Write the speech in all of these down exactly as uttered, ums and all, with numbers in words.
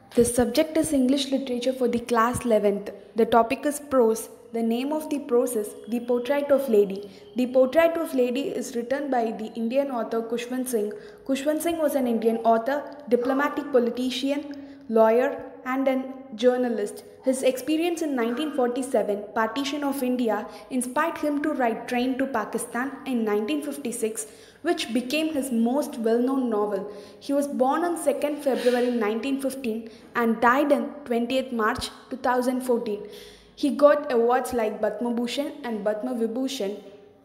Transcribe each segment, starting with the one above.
The subject is English literature for the class eleventh. The topic is prose. The name of the prose is The Portrait of Lady. The Portrait of Lady is written by the Indian author Kushwant Singh. Kushwant Singh was an Indian author, diplomatic politician, lawyer, and a journalist. His experience in nineteen forty-seven, partition of India, inspired him to write Train to Pakistan in nineteen fifty-six, which became his most well-known novel. He was born on second February nineteen fifteen and died on twentieth March two thousand fourteen. He got awards like Padma Bhushan and Padma Vibhushan.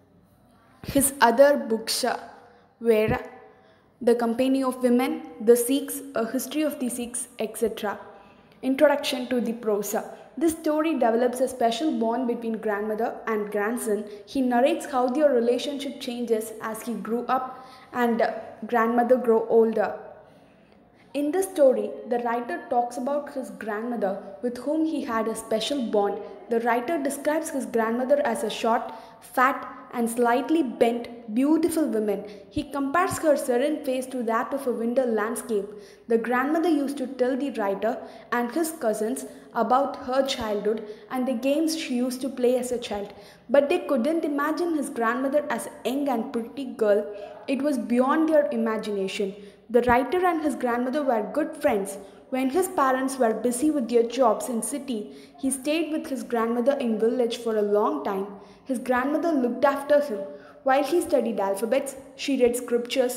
His other books uh, were The Company of Women, The Sikhs, A History of the Sikhs, et cetera. Introduction to the prose. This story develops a special bond between grandmother and grandson. He narrates how their relationship changes as he grew up and grandmother grew older. In the story, the writer talks about his grandmother with whom he had a special bond. The writer describes his grandmother as a short, fat, and slightly bent, beautiful woman. He compares her serene face to that of a winter landscape. The grandmother used to tell the writer and his cousins about her childhood and the games she used to play as a child. But they couldn't imagine his grandmother as a young and pretty girl. It was beyond their imagination. The writer and his grandmother were good friends. When his parents were busy with their jobs in city, he stayed with his grandmother in village for a long time. His grandmother looked after him. While he studied alphabets, she read scriptures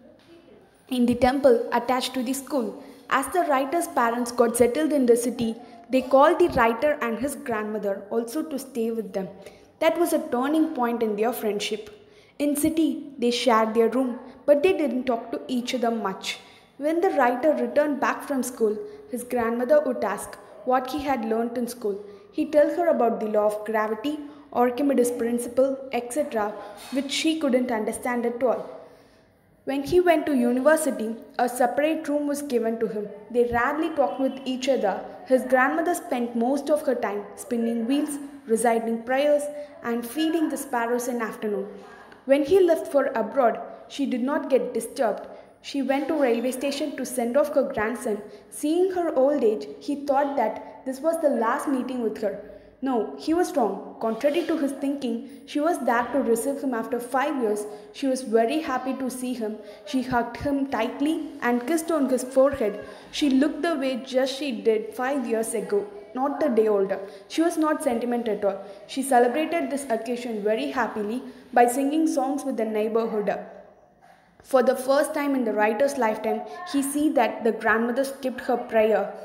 in the temple attached to the school. As the writer's parents got settled in the city, they called the writer and his grandmother also to stay with them. That was a turning point in their friendship. In city, they shared their room, but they didn't talk to each other much. When the writer returned back from school, his grandmother would ask what he had learnt in school. He'd tell her about the law of gravity, Archimedes' principle, et cetera, which she couldn't understand at all. When he went to university, a separate room was given to him. They rarely talked with each other. His grandmother spent most of her time spinning wheels, reciting prayers, and feeding the sparrows in afternoon. When he left for abroad, she did not get disturbed. She went to railway station to send off her grandson. Seeing her old age, he thought that this was the last meeting with her. No, he was wrong. Contrary to his thinking, she was there to receive him after five years. She was very happy to see him. She hugged him tightly and kissed on his forehead. She looked the way just she did five years ago, not a day older. She was not sentimental at all. She celebrated this occasion very happily by singing songs with the neighborhood. For the first time in the writer's lifetime, he see that the grandmother skipped her prayer.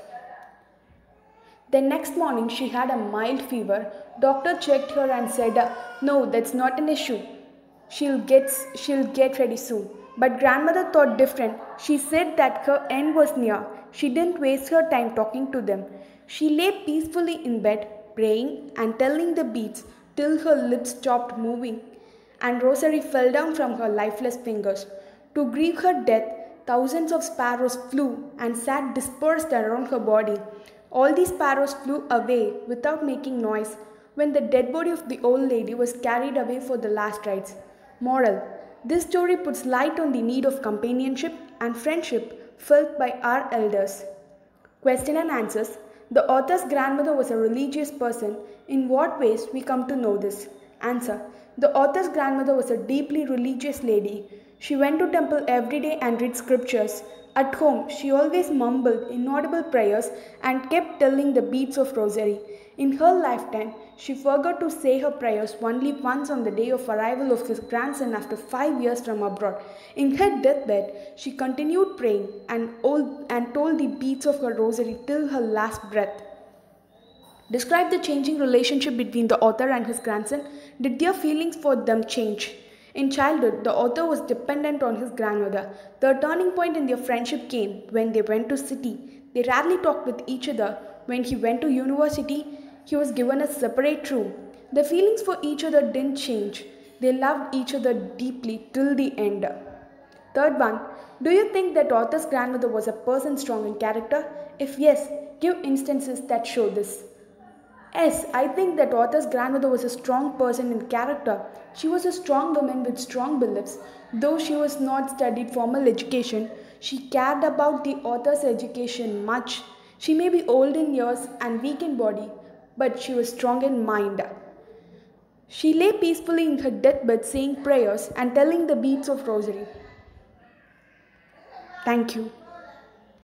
The next morning she had a mild fever. Doctor checked her and said, "No, that's not an issue. She'll get she'll get ready soon." But grandmother thought different. She said that her end was near. She didn't waste her time talking to them. She lay peacefully in bed, praying and telling the beads till her lips stopped moving and rosary fell down from her lifeless fingers. To grieve her death, thousands of sparrows flew and sat dispersed around her body. All these sparrows flew away without making noise when the dead body of the old lady was carried away for the last rites. Moral: this story puts light on the need of companionship and friendship felt by our elders. Question and answers. The author's grandmother was a religious person. In what ways we come to know this? Answer. The author's grandmother was a deeply religious lady. She went to temple every day and read scriptures. At home, she always mumbled inaudible prayers and kept telling the beads of rosary. In her lifetime, she forgot to say her prayers only once on the day of arrival of his grandson after five years from abroad. In her deathbed, she continued praying and, old, and told the beads of her rosary till her last breath. Describe the changing relationship between the author and his grandson. Did their feelings for them change? In childhood, the author was dependent on his grandmother. The turning point in their friendship came when they went to city. They rarely talked with each other. When he went to university, he was given a separate room. The feelings for each other didn't change. They loved each other deeply till the end. Third one, do you think that author's grandmother was a person strong in character? If yes, give instances that show this. Yes, I think that author's grandmother was a strong person in character. She was a strong woman with strong beliefs. Though she was not studied formal education, she cared about the author's education much. She may be old in years and weak in body, but she was strong in mind. She lay peacefully in her deathbed saying prayers and telling the beads of rosary. Thank you.